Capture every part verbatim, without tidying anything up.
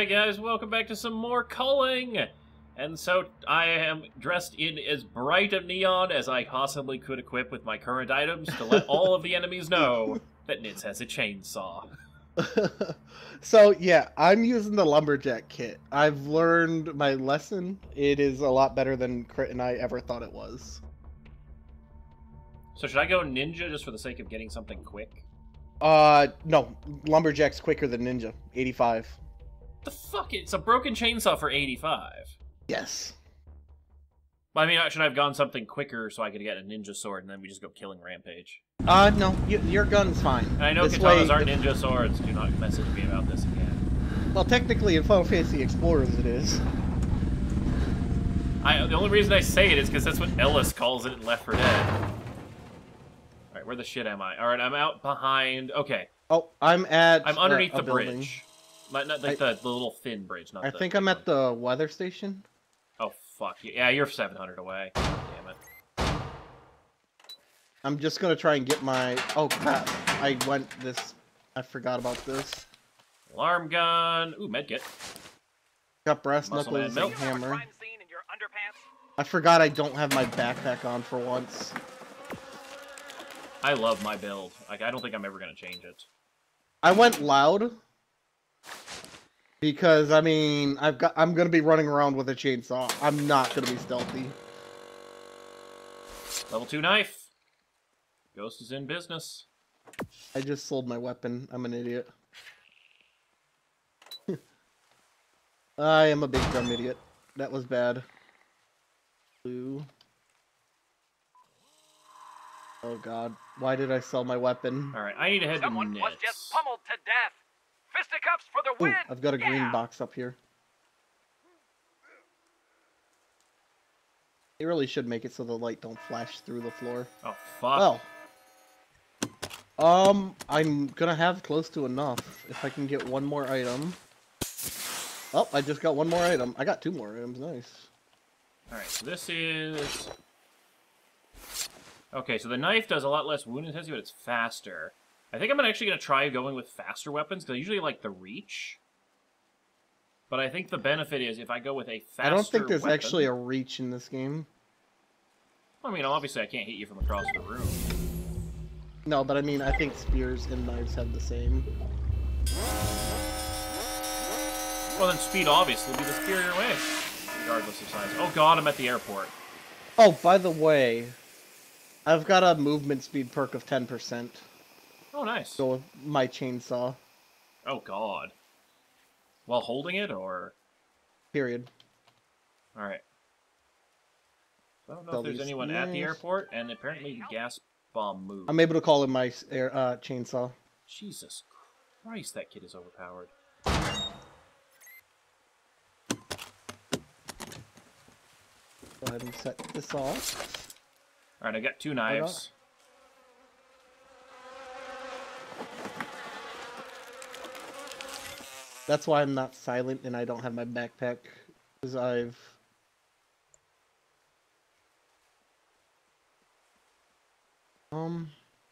Alright guys, welcome back to some more culling! And so, I am dressed in as bright a neon as I possibly could equip with my current items to let all of the enemies know that Nitz has a chainsaw. So, yeah, I'm using the Lumberjack kit. I've learned my lesson. It is a lot better than Crit and I ever thought it was. So should I go Ninja just for the sake of getting something quick? Uh, no. Lumberjack's quicker than Ninja. eighty-five. The fuck? It's a broken chainsaw for eighty-five. Yes. I mean, should I have gone something quicker so I could get a ninja sword and then we just go killing Rampage? Uh, no. Y your gun's fine. And I know this katanas way, aren't the... ninja swords. Do not message me about this again. Well, technically in Final Fantasy Explorers it is. I, the only reason I say it is because that's what Ellis calls it in Left four Dead. Alright, where the shit am I? Alright, I'm out behind... Okay. Oh, I'm at... I'm underneath uh, the building. bridge. Not, not like I, the, the little thin bridge. Not I the, think I'm at the weather station. Oh, fuck. Yeah, you're seven hundred away. Damn it. I'm just gonna try and get my... Oh, crap. I went this... I forgot about this. Alarm gun. Ooh, medkit. Got brass Muscle knuckles man and hammer. I forgot I don't have my backpack on for once. I love my build. Like, I don't think I'm ever gonna change it. I went loud because I mean I've got I'm gonna be running around with a chainsaw. I'm not gonna be stealthy. Level two knife. Ghost is in business. I just sold my weapon. I'm an idiot. I am a big dumb idiot. That was bad. Blue. Oh god. Why did I sell my weapon? Alright, I need to head Someone to was Nitz. just pummeled to death. Fisticuffs for the Ooh, win. I've got a green yeah. box up here. They really should make it so the light don't flash through the floor. Oh, fuck. Oh. Um, I'm gonna have close to enough if I can get one more item. Oh, I just got one more item. I got two more items. Nice. Alright, so this is... Okay, so the knife does a lot less wound intensity, but it's faster. I think I'm actually going to try going with faster weapons, because I usually like the reach. But I think the benefit is if I go with a faster I don't think there's weapon, actually a reach in this game. I mean, obviously I can't hit you from across the room. No, but I mean, I think spears and knives have the same. Well, then speed obviously will be the superior way, regardless of size. Oh god, I'm at the airport. Oh, by the way, I've got a movement speed perk of ten percent. Oh, nice. Go with my chainsaw. Oh god. While holding it, or? Period. Alright. I don't know Sell if there's these anyone at the things. airport, and apparently the gas bomb moved. I'm able to call in my air, uh, chainsaw. Jesus Christ, that kid is overpowered. Go ahead and set this off. Alright, I got two knives. That's why I'm not silent and I don't have my backpack. Because I've... Um...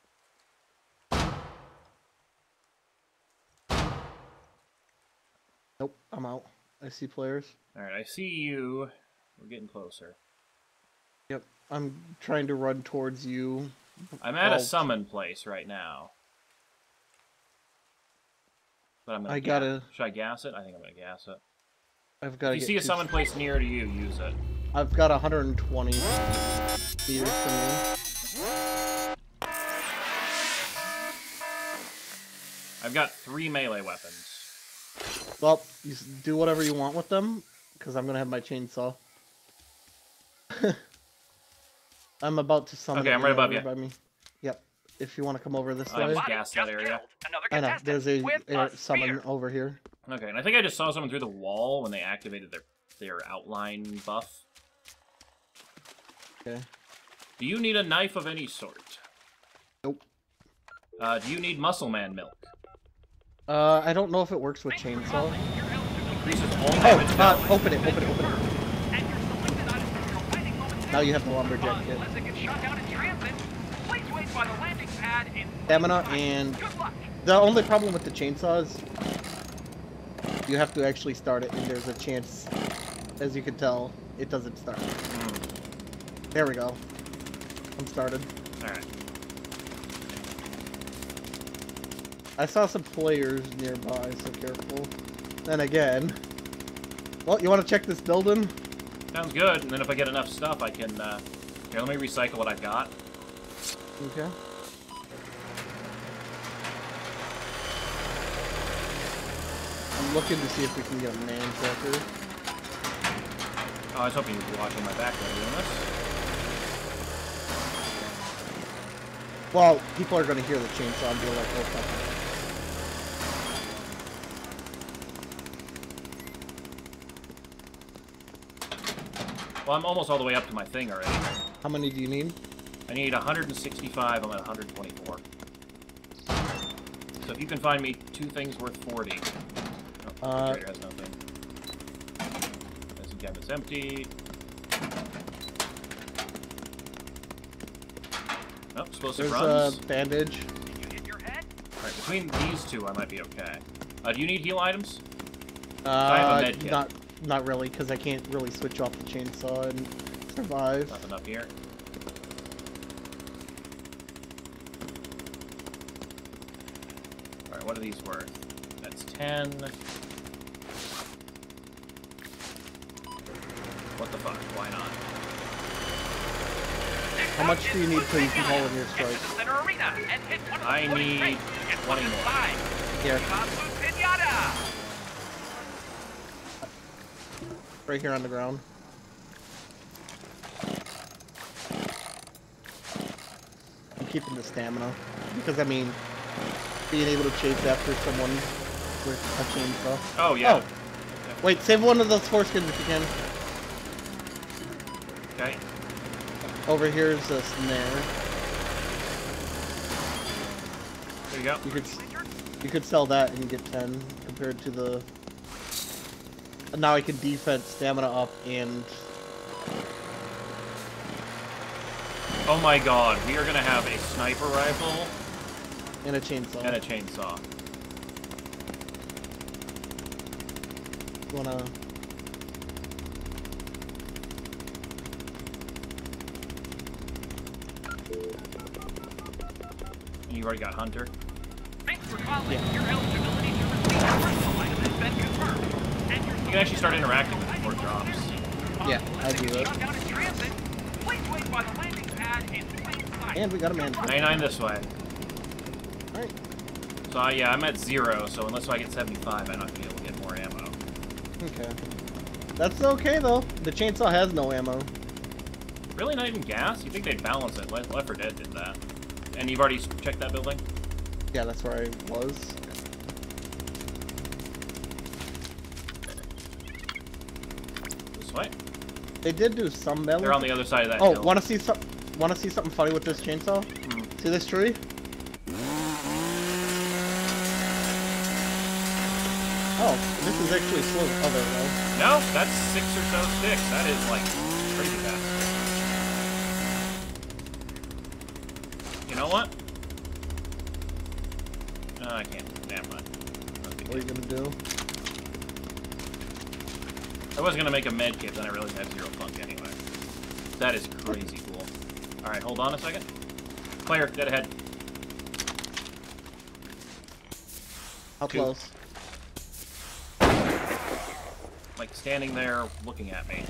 Nope, I'm out. I see players. Alright, I see you. We're getting closer. Yep, I'm trying to run towards you. I'm at Oh. a summon place right now. But I'm gonna I ga- gotta- Should I gas it? I think I'm gonna gas it. I've got to If you get see a two- summon place near to you, use it. I've got one hundred twenty meters from you. I've got three melee weapons. Well, you s- do whatever you want with them, because I'm gonna have my chainsaw. I'm about to summon. Okay, it I'm right above over you. By me. Yep. If you want to come over this I way. just gassed that area. Another I know. contestant There's a with air a summon spear. over here. Okay, and I think I just saw someone through the wall when they activated their their outline buff. Okay. Do you need a knife of any sort? Nope. Uh, do you need Muscle Man milk? Uh, I don't know if it works with chainsaw. Increases all Oh, damage. uh, down. open it, open it, open it. Now you have the lumberjack kit. Stamina and... Good luck. The only problem with the chainsaw is You have to actually start it, and there's a chance, as you can tell, it doesn't start. Mm. There we go. I'm started. Alright. I saw some players nearby, so careful. Then again... Well, you want to check this building? Sounds good, and then if I get enough stuff, I can, uh... Here, let me recycle what I've got. Okay. I'm looking to see if we can get a man tracker. Oh, I was hoping you'd be watching my back while doing this. Well, people are going to hear the chainsaw and be like, oh, fuck. Well, I'm almost all the way up to my thing already. How many do you need? I need one hundred sixty-five, I'm at one hundred twenty-four. So if you can find me two things worth forty. Oh, Uh, the has nothing. This again is empty. Oh, explosive There's runs. a bandage. Did you hit your head? Alright, between these two, I might be okay. Uh, do you need heal items? Uh, I have a med kit. Not, not really, because I can't really switch off the chainsaw and survive. Nothing up here. Alright, what are these worth? That's ten. What the fuck? Why not? How much do you need so you can call in your strike? Enter the center arena and hit one of the I floating need crates. Get one twenty more. inside. Here, Kazu Pinata! right here on the ground. I'm keeping the stamina. Because, I mean, being able to chase after someone with a chainsaw. Oh, yeah. Oh! Wait, save one of those foreskins if you can. Okay. Over here is a snare. There you go. You could you could sell that and get ten compared to the. And now I can defense, stamina up, and Oh my god, we are gonna have a sniper rifle and a chainsaw. and a chainsaw. Wanna? And you already got Hunter. Thanks for calling. Your eligibility to receive a personal item has been confirmed. And your You can actually start interacting with it before it drops. Yeah, I do that. Shut down in transit. Please wait by the landing pad in plain sight. And we got a man. ninety-nine this way. Alright. So uh, yeah, I'm at zero, so unless I get seventy-five, I'm not gonna be able to get more ammo. Okay. That's okay though. The chainsaw has no ammo. Really, not even gas? You think they'd balance it? Left four Dead did that. And you've already checked that building? Yeah, that's where I was. This way? They did do some balance. They're on the other side of that Oh, hill. want to see some? Want to see something funny with this chainsaw? Hmm. See this tree? Oh, this is actually slow. Oh, there we go. No, that's six or so sticks. That is, like, crazy fast. You know what? Uh, I can't. Damn mind. What are you gonna do? I was gonna make a med kit, then I realized I have zero funk anyway. That is crazy cool. Alright, hold on a second. Player, dead ahead. How Two. close? Like, standing there, looking at me.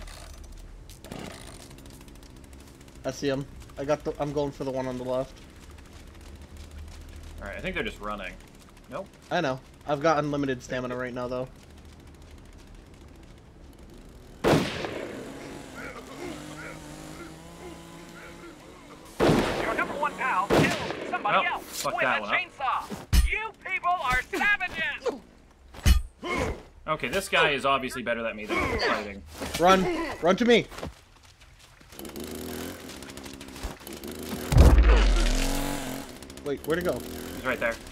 I see him. I got the. I'm going for the one on the left. Alright, I think they're just running. Nope. I know. I've got unlimited stamina right now, though. Your number one pal killed somebody Well, else fuck with that a one up. chainsaw. You people are savages. Okay, this guy is obviously better than me than fighting. Run! Run to me! Wait, where'd it go? He's right there.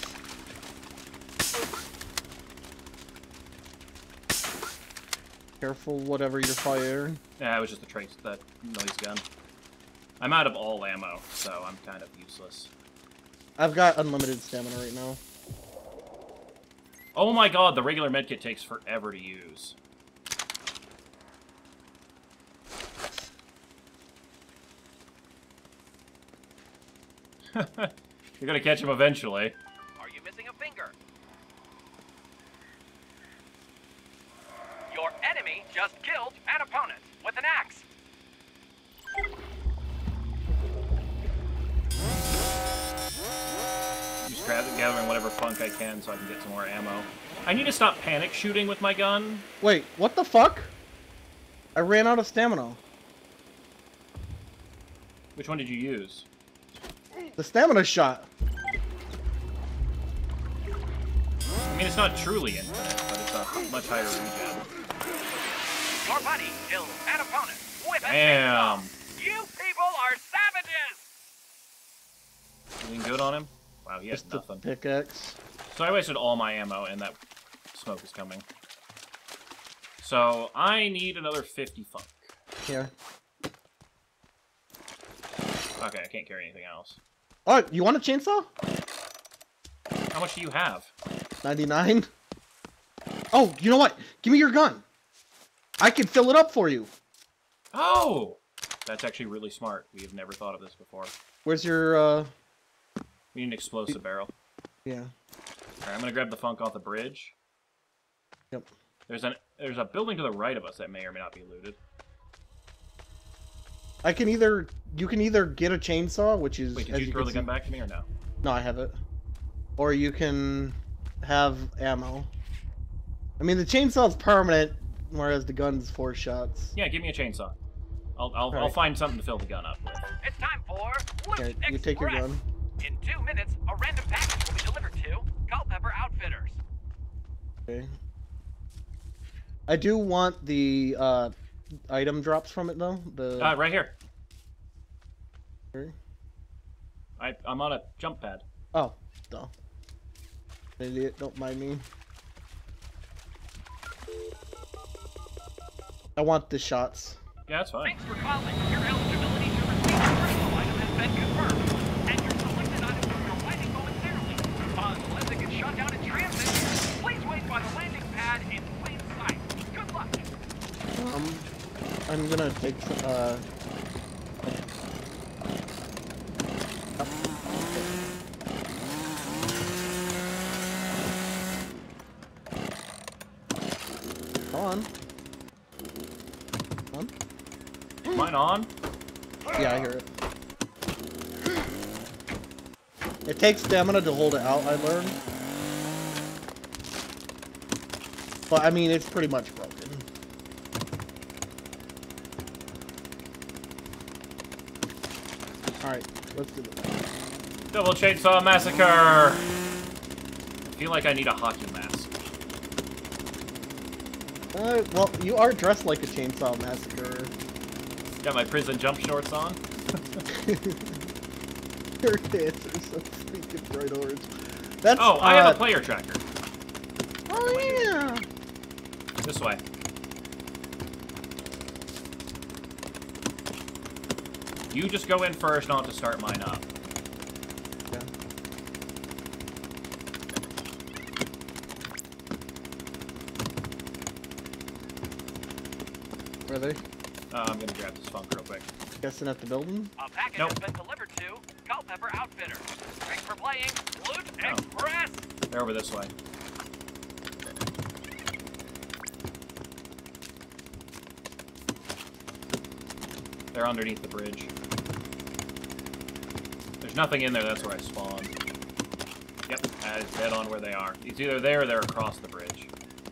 Careful, whatever you're firing. Yeah, it was just a trace, that noise gun. I'm out of all ammo, so I'm kind of useless. I've got unlimited stamina right now. Oh my god, the regular medkit takes forever to use. You're gonna catch him eventually. Are you missing a finger? Your enemy just killed an opponent with an axe. Just grab gathering whatever funk I can so I can get some more ammo. I need to stop panic shooting with my gun. Wait, what the fuck? I ran out of stamina. Which one did you use? The stamina shot. I mean, it's not truly infinite, but it's a much higher regen. Your buddy killed an opponent with a Damn. chainsaw. You people are savages! Doing good on him? Wow, he has Just the nothing. pickaxe. So I wasted all my ammo, and that smoke is coming. So I need another fifty funk. Here. Okay, I can't carry anything else. Oh, you want a chainsaw? How much do you have? ninety-nine. Oh, you know what? Give me your gun. I can fill it up for you. Oh! That's actually really smart. We have never thought of this before. Where's your, uh... We need an explosive barrel. Yeah. Alright, I'm gonna grab the funk off the bridge. Yep. There's an there's a building to the right of us that may or may not be looted. I can either... You can either get a chainsaw, which is... Wait, did as you you throw can the gun see- back to me or no? No, I have it. Or you can have ammo. I mean, the chainsaw's permanent, whereas the gun's four shots. Yeah, give me a chainsaw. I'll I'll, I'll Alright. find something to fill the gun up with. It's time for Loot Here, Express. you take your gun. In two minutes, a random package will be delivered to Culpepper Outfitters. Okay. I do want the uh, item drops from it, though. The Uh, right here. Here? I I'm on a jump pad. Oh, duh. Idiot, don't mind me. I want the shots. Yeah, that's fine. Thanks for calling. Your eligibility to receive a personal item has been confirmed. And your selected item will be landing momentarily. Unless it gets shut down in transit, please wait by the landing pad in plain sight. Good luck. Um, I'm gonna take uh. Come on. Come on. Mine on? Yeah, I hear it. It takes stamina to hold it out, I learned. But, I mean, it's pretty much broken. Alright, let's do this. Double chainsaw massacre! I feel like I need a hockey mask. Uh, well, you are dressed like a chainsaw massacre. Got my prison jump shorts on. Your pants are so freaking bright orange. That's, Oh, I uh, have a player tracker. Oh, yeah! This way. You just go in first, and I'll have to start mine up. Yeah. Where are they? Uh, I'm gonna grab this funk real quick. Guessing at the building? A package Nope. has been delivered to Culpepper Outfitters. Thanks for playing Loot Oh. Express. They're over this way. They're underneath the bridge. There's nothing in there, that's where I spawned. Yep, that is dead on where they are. It's either there or they're across the bridge.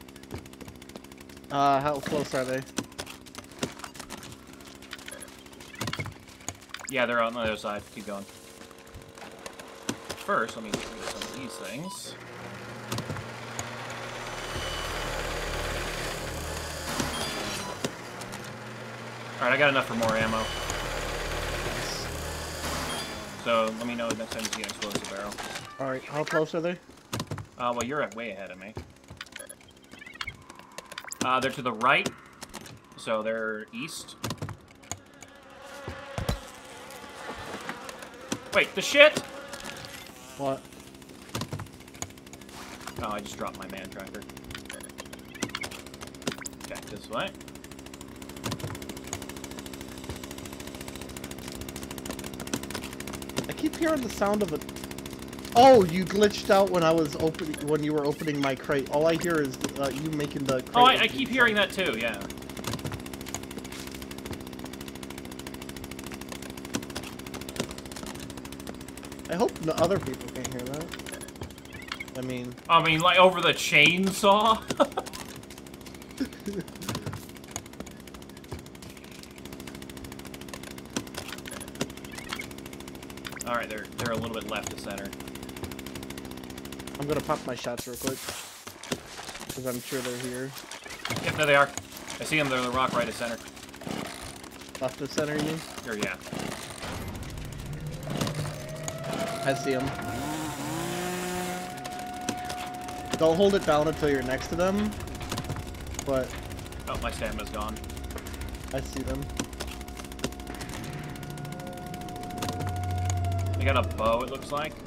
Uh, how close are they? Yeah, they're on the other side. Keep going. First, let me get rid of some of these things. Alright, I got enough for more ammo. So, let me know next time you see an explosive barrel. Alright, how close are they? Uh, well, you're way ahead of me. Uh, they're to the right. So, they're east. Wait, the shit? What? Oh, I just dropped my man tracker. Okay, this way. I keep hearing the sound of a... Oh, you glitched out when I was opening, when you were opening my crate. All I hear is uh, you making the crate. Oh, I, I keep hearing that too, yeah. I hope no other people can't hear that. I mean... I mean, like, over the chainsaw? Alright, they're, they're a little bit left to center. I'm gonna pop my shots real quick. Because I'm sure they're here. Yep, there they are. I see them, they're the rock right of center. Left of center, you mean? Or, yeah. I see them. Don't hold it down until you're next to them. But Oh, my stamina's gone. I see them. They got a bow, it looks like.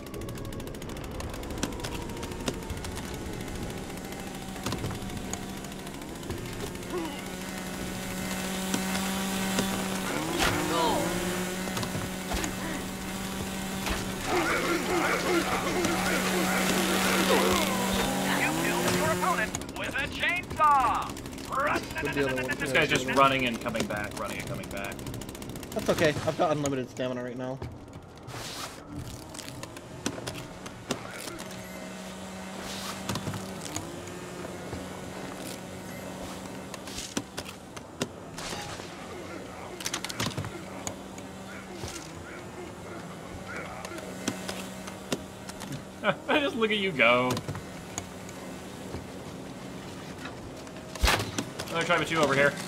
This guy's just running and coming back, running and coming back. That's okay. I've got unlimited stamina right now. I just look at you go. Another try with you over here.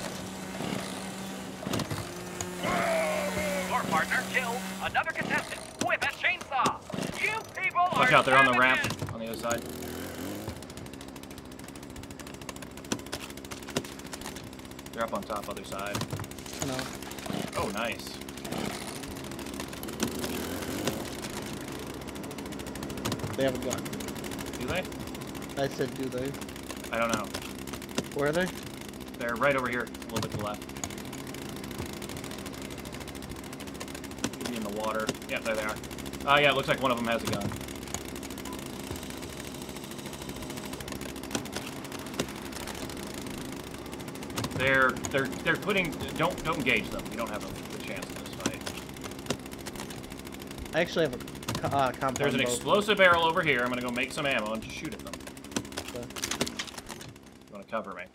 Your partner killed another contestant with a chainsaw. You people are Watch out, they're on the ramp savages. on the other side. They're up on top, other side. No. Oh, nice. They have a gun. Do they? I said, do they? I don't know. Where are they? They're right over here, a little bit to the left. Could be in the water. Yeah, there they are. Ah, uh, yeah, it looks like one of them has a gun. They're they're they're putting. Don't don't engage them. You don't have a good chance in this fight. I actually have a uh, compound. There's an bow. explosive barrel over here. I'm gonna go make some ammo and just shoot at them. Okay. You wanna cover me?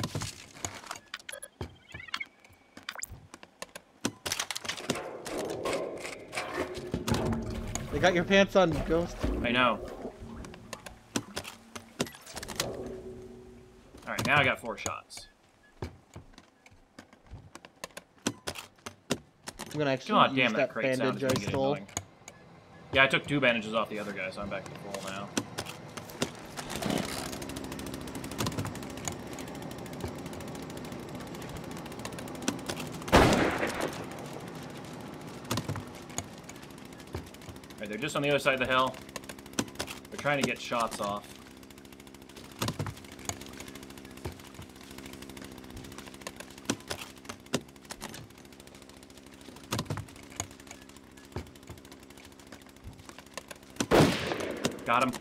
They got your pants on, Ghost. I know. Alright, now I got four shots. I'm gonna actually God use damn, that that crate sound bandage is I getting stole. annoying. Yeah, I took two bandages off the other guy, so I'm back to full now. Alright, they're just on the other side of the hill. They're trying to get shots off. Got him.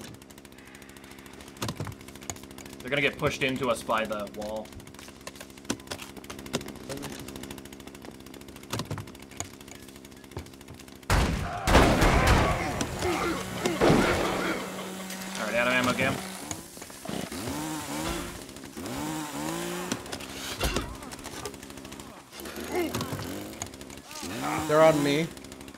They're gonna get pushed into us by the wall. Alright, out of ammo again. They're on me.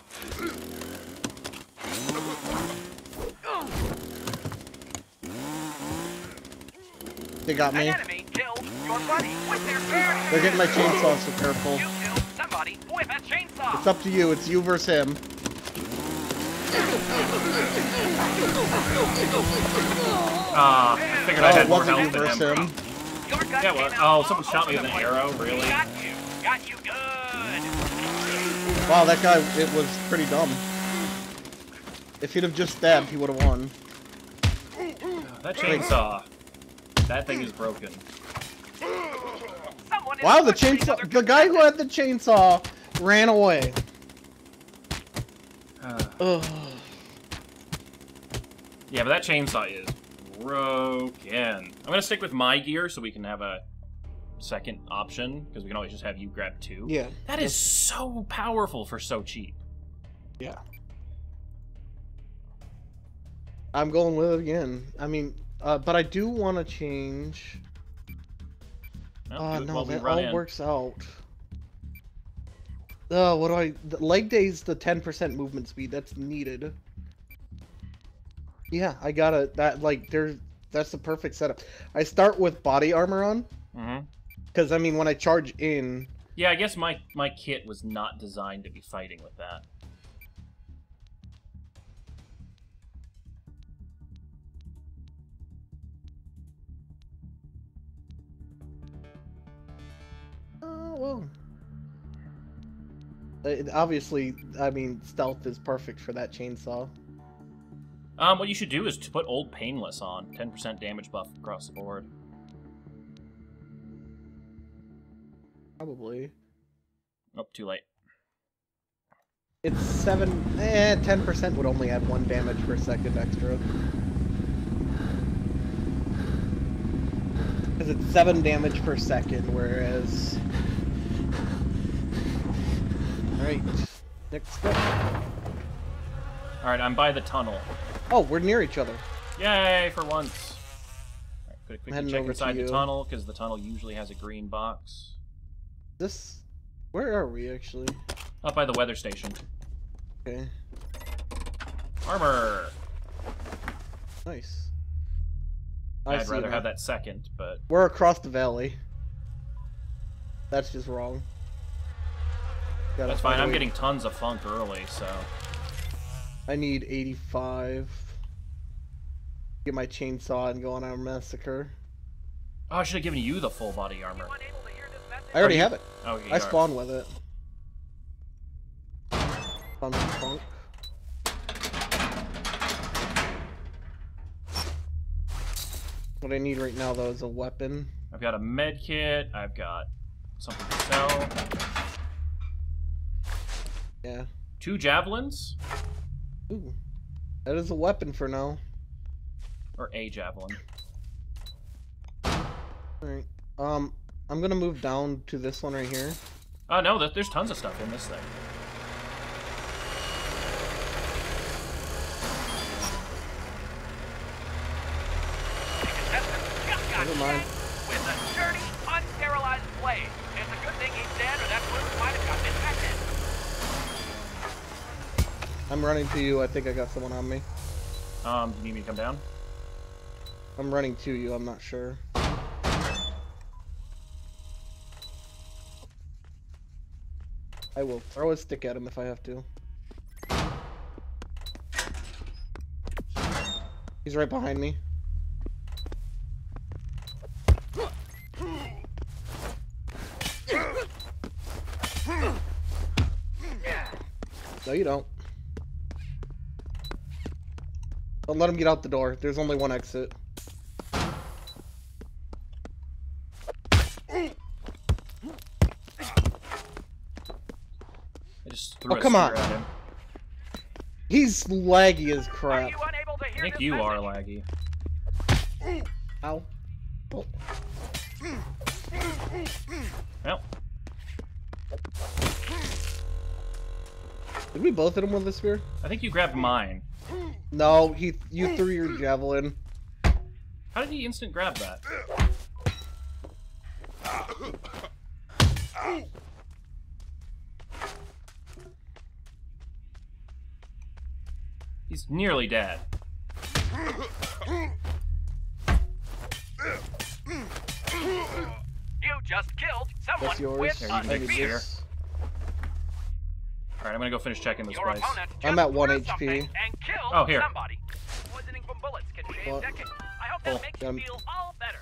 They got An me. enemy killed your buddy with their bare They're getting my chainsaw, so careful. You killed somebody with a chainsaw. It's up to you. It's you versus him. Ah, I figured I Oh, had it more wasn't you health than versus him. him. Your gun Yeah, came well, out oh, long someone shot me with an before arrow? the point. Really? Got you. Got you good. Wow, that guy, it was pretty dumb. If he'd have just stabbed, he would have won. that chainsaw. That thing is broken. Someone is Wow, the butchering chainsaw. other The guy who had the chainsaw ran away. Uh, Ugh. yeah, but that chainsaw is broken. I'm gonna stick with my gear so we can have a second option, because we can always just have you grab two. Yeah. That is so powerful for so cheap. Yeah. I'm going with it again. I mean, uh, but I do want to change. Well, Oh do it no, while we that run all in. works out. Oh, what do I? The leg day's the ten percent movement speed. That's needed. Yeah, I gotta. That like, there's. That's the perfect setup. I start with body armor on, Mm-hmm. because I mean, when I charge in, Yeah, I guess my my kit was not designed to be fighting with that. oh well. It, obviously, I mean, stealth is perfect for that chainsaw. Um, what you should do is to put Old Painless on. ten percent damage buff across the board. Probably. Oh, too late. It's seven. Eh, ten percent would only add one damage per second extra. Because it's seven damage per second, whereas. Alright. Next step. Alright, I'm by the tunnel. Oh, we're near each other. Yay, for once. Alright, gonna quickly Heading check over to inside the you. tunnel, because the tunnel usually has a green box. This. Where are we actually? Up by the weather station. Okay. Armor! Nice. I I'd see rather now. have that second, but... We're across the valley. That's just wrong. Gotta That's fine, find a I'm way- getting tons of funk early, so... I need eighty-five. Get my chainsaw and go on our massacre. Oh, I should have given you the full body armor. Anyone able to hear this message? I already you- have it. Oh, you I are. spawned with it. Found some funk. What I need right now, though, is a weapon. I've got a med kit, I've got something to sell. Yeah. Two javelins? Ooh. That is a weapon for now. Or a javelin. Alright. Um, I'm gonna move down to this one right here. Oh, no, th- there's tons of stuff in this thing. Contestants just got Never mind. shanked with a dirty, unsterilized blade. It's a good thing he's dead, or that wound might have gotten infected. I'm running to you. I think I got someone on me. Um, do you need me to come down? I'm running to you. I'm not sure. I will throw a stick at him if I have to. He's right behind me. No, you don't. Don't let him get out the door. There's only one exit. I just threw Oh, a come spear on. at him. He's laggy as Are crap. you unable to I hear think this you message? are laggy. Ow. Oh. Well, Did we both hit him with a spear? I think you grabbed mine. No, he. You threw your javelin. How did he instant grab that? He's nearly dead. You just killed someone That's yours. with There, a you can I take need the spear. spear. this. Alright, I'm gonna go finish checking this Your place. opponent just I'm at one threw H P. something And killed Oh, here. somebody. Poisoning from bullets can shave What? decades. I hope that Oh, makes um, you feel all better.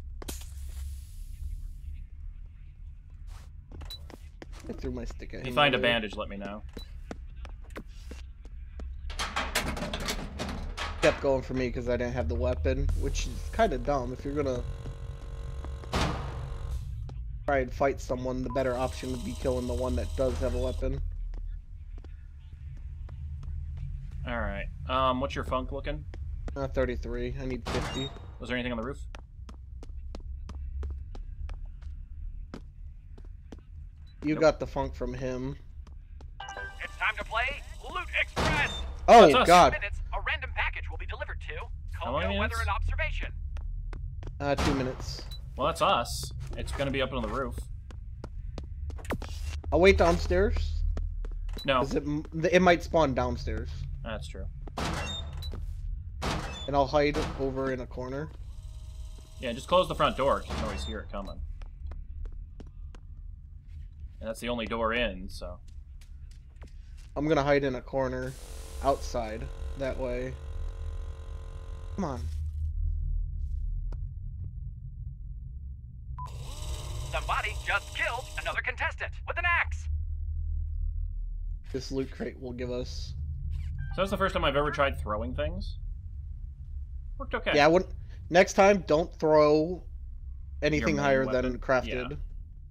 I threw my stick at If him. you find a earlier. bandage, let me know. kept going for me because I didn't have the weapon, which is kind of dumb. If you're gonna try and fight someone, the better option would be killing the one that does have a weapon. Alright. Um, what's your funk looking? Uh, thirty-three. I need fifty. Was there anything on the roof? You Nope. got the funk from him. It's time to play Loot Express. Oh That's us. God! Minutes, a random package will be delivered to How long Coco Weather minutes? and Observation. Uh, two minutes. Well, that's us. It's gonna be up on the roof. I'll wait downstairs. No, 'Cause it, it might spawn downstairs. that's true. And I'll hide over in a corner. Yeah, just close the front door. 'Cause you can always hear it coming. And that's the only door in, so... I'm gonna hide in a corner outside. That way. Come on. Somebody just killed another contestant with an axe. This loot crate will give us. So that's the first time I've ever tried throwing things. Worked okay. Yeah, I wouldn't. Next time, don't throw anything main higher weapon. than crafted. Yeah.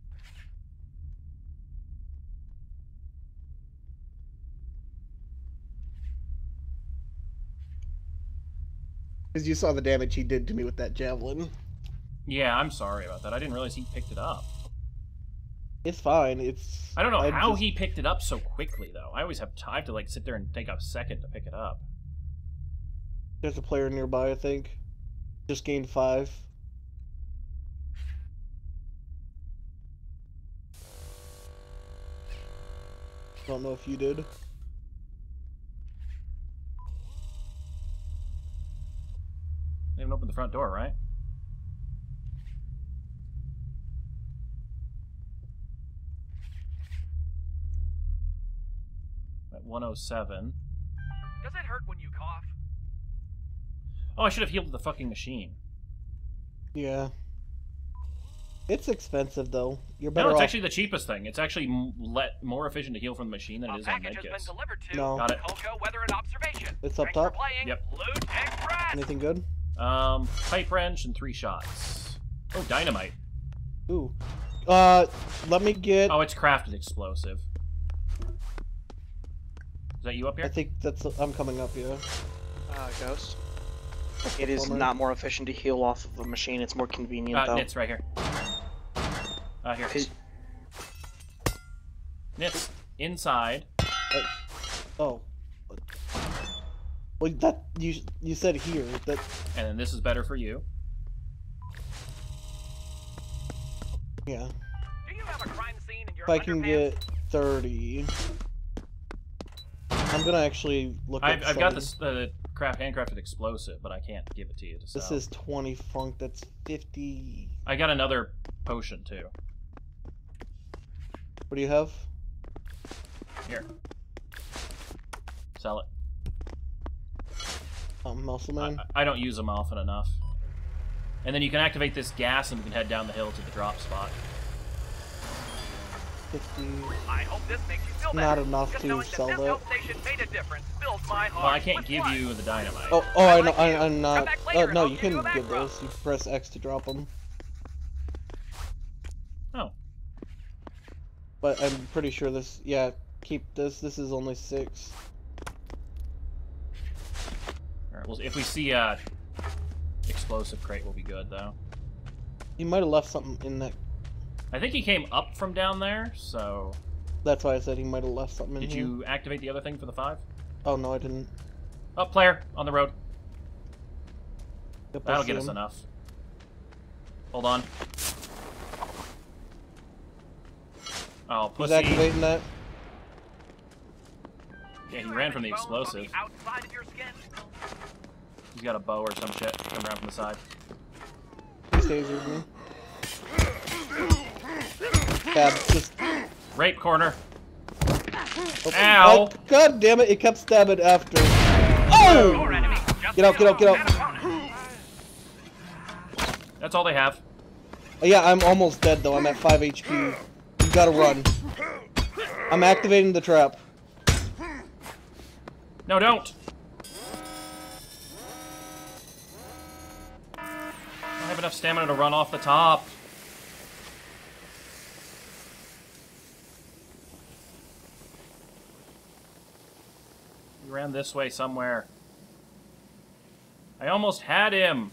Because you saw the damage he did to me with that javelin. Yeah, I'm sorry about that. I didn't realize he picked it up. It's fine. It's. I don't know I how just- he picked it up so quickly, though. I always have time to, like, sit there and take a second to pick it up. There's a player nearby, I think. Just gained five. Don't know if you did. They haven't opened the front door, right? At one oh seven. Does it hurt when you cough? Oh, I should have healed the fucking machine. Yeah. It's expensive though. You're better No, it's off. actually the cheapest thing. It's actually m- let more efficient to heal from the machine than A it is on package has been medkits. delivered to No. Got it. Coco Weather and Observation. It's up Thanks top. for playing Yep. Loot Express. Anything good? Um, pipe wrench and three shots. Oh, dynamite. Ooh. Uh, let me get. Oh, it's crafted explosive. Is that you up I here? think that's. I'm coming up. Yeah. Uh, Ghost. It is Bummer. not more efficient to heal off of a machine. It's more convenient Uh, though. Nits right here. Uh, here. 'Cause- Nits, inside. Oh. Well, that you you said here that. And then this is better for you. Yeah. Do you have a crime scene in your If I can underpants? get thirty. I'm gonna actually look I've, at I've got some. this uh, craft handcrafted explosive, but I can't give it to you to sell. This is twenty funk. That's fifty. I got another potion too. What do you have? Here. Sell it. Um, Muscle I, Man. I don't use them often enough. And then you can activate this gas and we can head down the hill to the drop spot. fifty. I hope this makes you feel Not better. enough because to knowing sell that. This that. help station made a difference fills my heart Well, I can't with give blood. you the dynamite. Oh, oh, I know. like I, you. I'm Come not. back Uh, later and no, I'll you give can you a back give rub. those. You press X to drop them. Oh. But I'm pretty sure this. Yeah, keep this. This is only six. Alright, well, if we see a explosive crate, will be good, though. You might have left something in that. I think he came up from down there, so... That's why I said he might have left something in Did here. you activate the other thing for the five? Oh no, I didn't. Oh, player, on the road. Yep, I That'll see get us him. enough. Hold on. Oh, He's pussy. activating that. Yeah, he Do you ran have from the any bones on explosive. the outside of your skin? He's got a bow or some shit coming around from the side. He stays with me. Bad. Just. Rape corner. Oh, Ow. oh, God damn it! It kept stabbing after. Your Oh! enemy just Get out, get out, get out. an opponent. That's all they have. Yeah, I'm almost dead though. I'm at five H P. You gotta run. I'm activating the trap. No, don't. enough stamina to run off the top. He ran this way somewhere. I almost had him.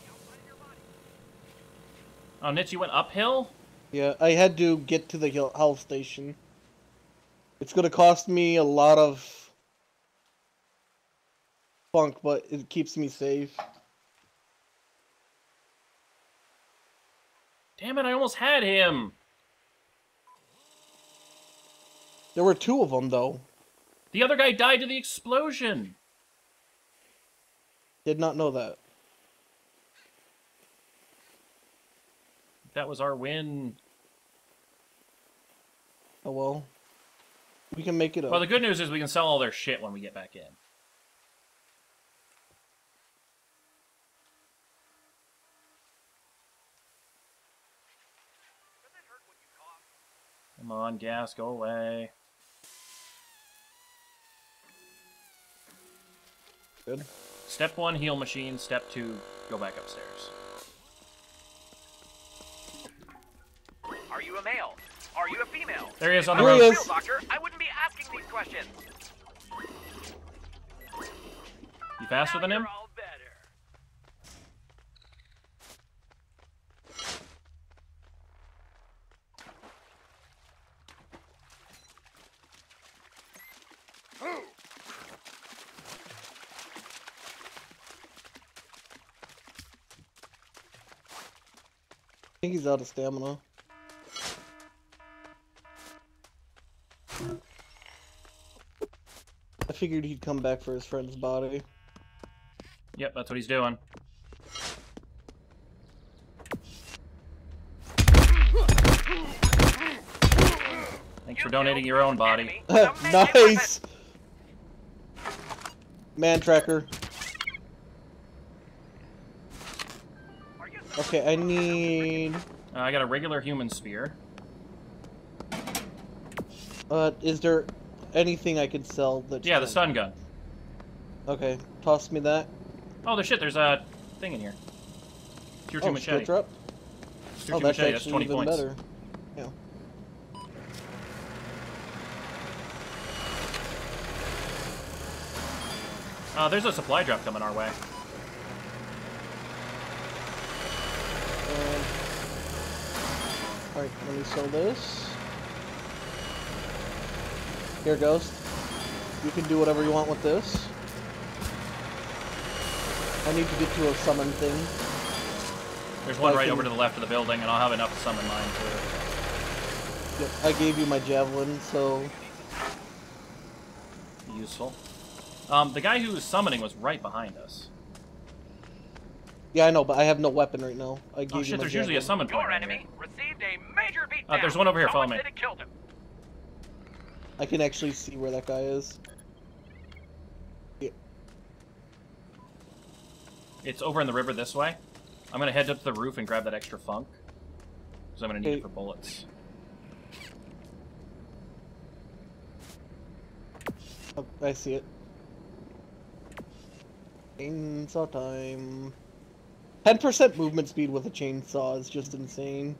Oh, Nitz, you went uphill? Yeah, I had to get to the heal- health station. It's gonna cost me a lot of funk, but it keeps me safe. Damn it, I almost had him. There were two of them, though. The other guy died to the explosion. Did not know that. That was our win. Oh well. We can make it up. Well, the good news is we can sell all their shit when we get back in. Come on, gas, go away. Good. Step one, heal machine. Step two, go back upstairs. Are you a male? Are you a female? There he is on the If I There were he a road. is. real doctor, I wouldn't be asking these questions. You faster Now than him? you're all better. I think he's out of stamina. I figured he'd come back for his friend's body. Yep, that's what he's doing. Thanks for You donating killed your own the body. enemy. The melee Nice! weapon. Man tracker. Are you Okay, I need... Uh, I got a regular human spear. Uh, is there anything I could sell that... Yeah, the stun gun. Okay, toss me that. Oh, there's shit. There's a thing in here. Tier two Oh, machete. switch up. Tier Oh, two that's machete. That's actually twenty even points. better. Yeah. Uh, there's a supply drop coming our way. Um, Alright, let me sell this. Here, Ghost. You can do whatever you want with this. I need to get to a summon thing. There's one I right can- over to the left of the building, and I'll have enough to summon mine too. Yep, I gave you my javelin, so... Useful. Um, the guy who was summoning was right behind us. Yeah, I know, but I have no weapon right now. I gave Oh you shit, my there's usually a javelin. summon point Your right enemy received a major beatdown. Uh, there's one over here, follow Someone me. said it killed him. I can actually see where that guy is. Yeah. It's over in the river this way. I'm gonna head up to the roof and grab that extra funk. Because I'm gonna need Okay. it for bullets. Oh, I see it. Chainsaw time. ten percent movement speed with a chainsaw is just insane.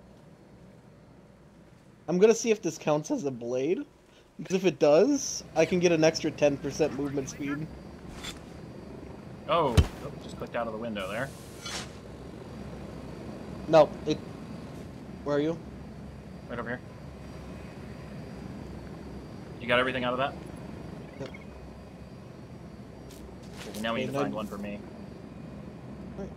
I'm gonna see if this counts as a blade. Because if it does, I can get an extra ten percent movement speed. Oh, oh, just clicked out of the window there. No, it... Where are you? Right over here. You got everything out of that? Yep. Okay, now we need to Okay, find now- one for me. Right.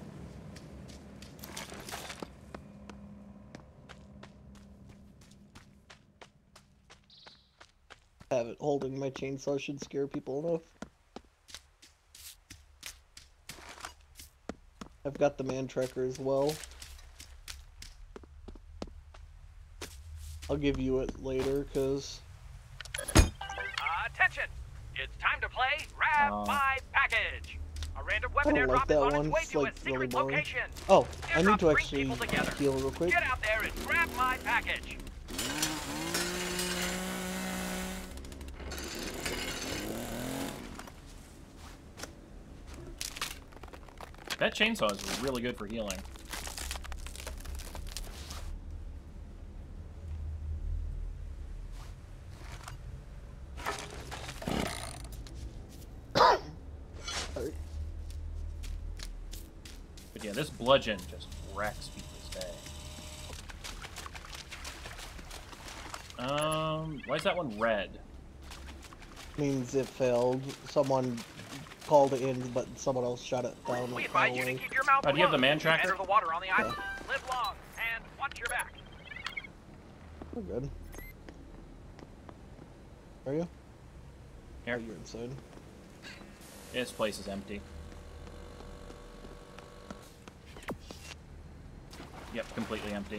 Have it holding my chainsaw should scare people enough. I've got the man tracker as well. I'll give you it later, cause Attention! It's time to play Grab Uh. My Package. A random I weapon don't like airdrop that is on one. its way It's, to like, a really secret boring. location. Oh, I Airdrop need to brings actually people together. heal real quick. Get out there and grab my package. That chainsaw is really good for healing. But yeah, this bludgeon just wrecks people's day. Um, why is that one red? Means it failed. Someone called it in, but someone else shot it down. We and advise fell you to away. keep your mouth Oh, do you have the man closed. tracker? Enter the water on the island. Live long and watch your back. We're good. Are you? Here. Oh, you're inside. This place is empty. Yep, completely empty.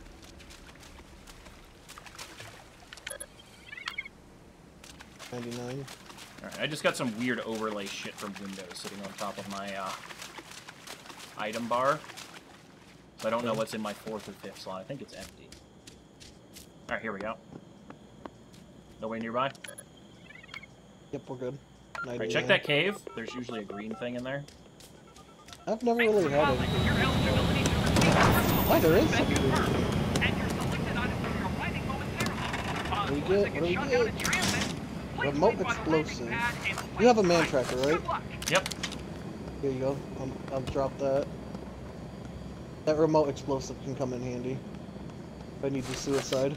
ninety-nine. Alright, I just got some weird overlay shit from Windows sitting on top of my uh, item bar. So I don't know what's in my fourth or fifth slot. I think it's empty. Alright, here we go. No way nearby? Yep, we're good. Alright, check that cave. There's usually a green thing in there. I've never Thanks really for had calling. it. Your eligibility to receive personal Why, there is items has been something. confirmed, and your selected items will be arriving momentarily. What do we Uh, get? once What do they we shut get? down in transit, please Remote wait by the landing explosive. pad and You have a wait man tight. tracker, right? Good luck. Yep. Here you go. I'm, I'll drop that. That remote explosive can come in handy. If I need to suicide.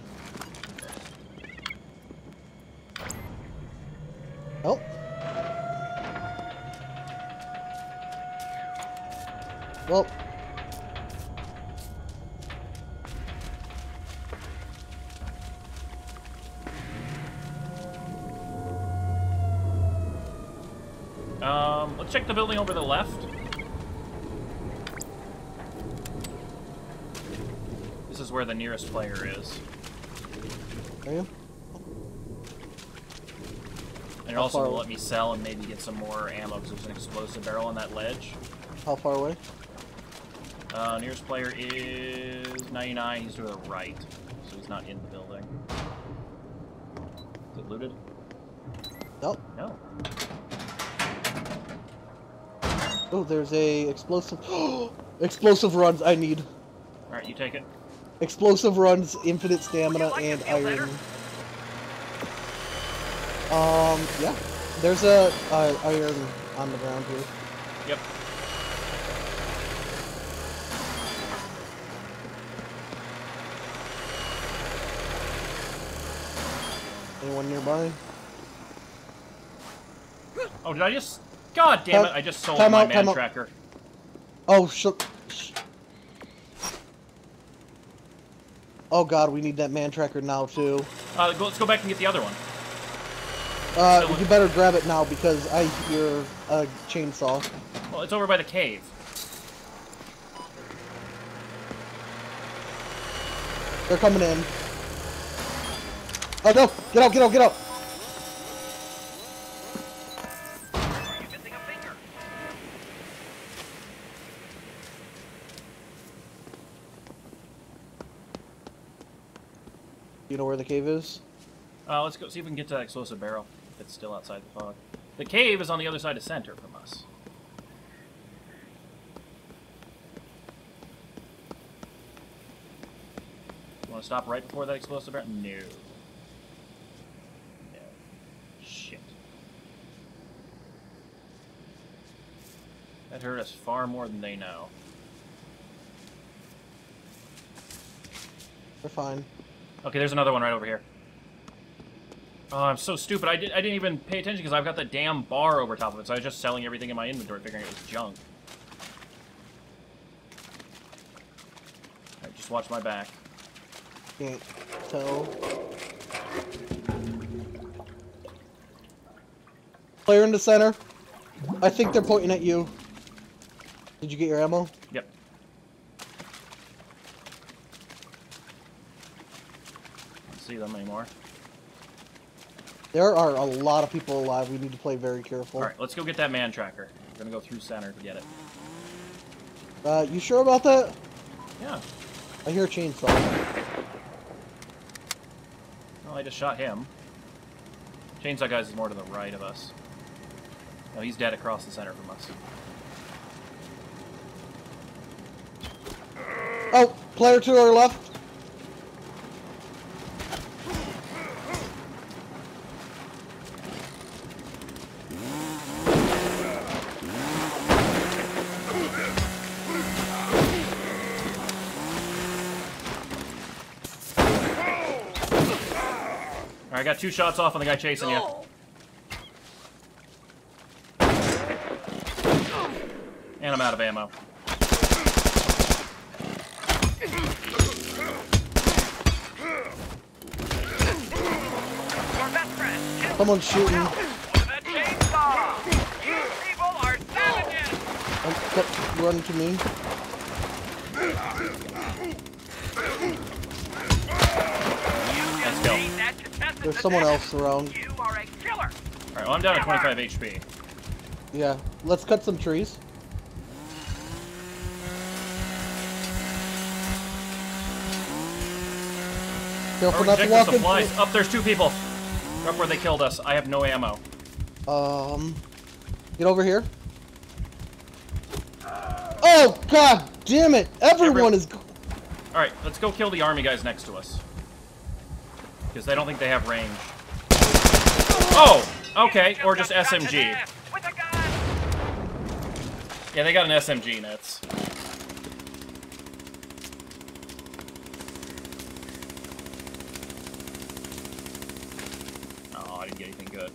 Oh. Well. Um, let's check the building over the left. This is where the nearest player is. Are you? And it How also far will away? let me sell and maybe get some more ammo because there's an explosive barrel on that ledge. How far away? Uh, nearest player is ninety-nine. He's to the right, so he's not in the building. Is it looted? Nope. No. Oh, there's a explosive. Explosive runs. I need All right, you take it. explosive runs, infinite stamina, Would you like and to feel iron. better? Um, yeah. There's a uh, iron on the ground here. Yep. Anyone nearby? Oh, did I just? God damn it! Time- I just sold time my out, man time out. tracker. Oh, sh sh Oh god, we need that man tracker now too. Uh, go, let's go back and get the other one. Uh, Still in- you better grab it now because I hear a chainsaw. Well, it's over by the cave. They're coming in. Oh no! Get out! Get out! Get out! Are you missing a finger? You know where the cave is? Uh, let's go see if we can get to that explosive barrel. If it's still outside the fog. The cave is on the other side of center from us. You want to stop right before that explosive barrel? No. No. Shit. That hurt us far more than they know. They're fine. Okay, there's another one right over here. Oh, I'm so stupid. I, did, I didn't even pay attention because I've got that damn bar over top of it, so I was just selling everything in my inventory, figuring it was junk. Alright, just watch my back. Can't tell. Player in the center. I think they're pointing at you. Did you get your ammo? Yep. Don't see them anymore. There are a lot of people alive. We need to play very careful. Alright, let's go get that man tracker. We're gonna go through center to get it. Uh, you sure about that? Yeah. I hear a chainsaw. Well, I just shot him. Chainsaw Guys is more to the right of us. No, he's dead across the center from us. Oh, player to our left. Alright, I got two shots off on the guy chasing you. And I'm out of ammo. Someone's shooting. With a chainsaw! You people are savages! Oh, oh, run to me. Let's go. Need that to test There's the someone test. else around. You are a killer! Alright, well I'm down to twenty-five H P. Yeah, let's cut some trees. Careful Or not to reject walk the into supplies. Up, there's two people. Up where they killed us. I have no ammo. Um, get over here. Oh, god damn it! Everyone is... Alright, let's go kill the army guys next to us. Because they don't think they have range. Oh! Okay, or just S M G. With a gun! Yeah, they got an S M G, Nets. Oh, I didn't get anything good.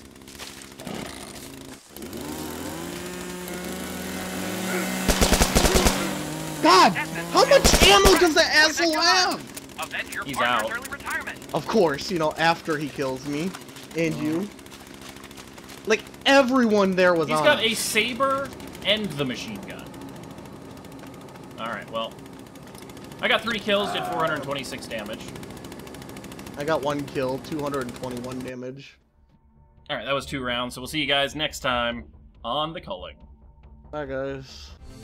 God! How much ammo does that asshole have? Avenge your He's partner's out. early retirement. Of course, you know, after he kills me. And you. Like, everyone there was He's on got us. a saber and the machine gun. Alright, well. I got three kills, did four hundred twenty-six damage. I got one kill, two hundred twenty-one damage. Alright, that was two rounds, so we'll see you guys next time on The Culling. Bye, guys.